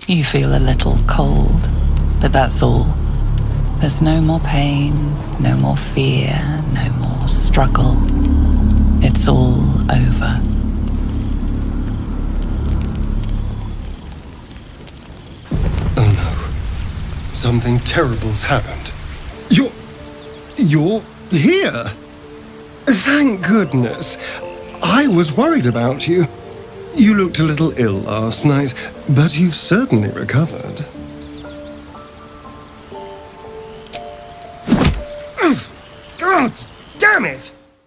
You feel a little cold, but that's all. There's no more pain, no more fear, no more struggle. It's all over. Oh no. Something terrible's happened. You're here? Thank goodness. I was worried about you. You looked a little ill last night, but you've certainly recovered. God damn it!